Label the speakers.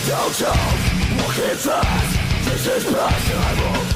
Speaker 1: Don't walk in fast. This is passion I will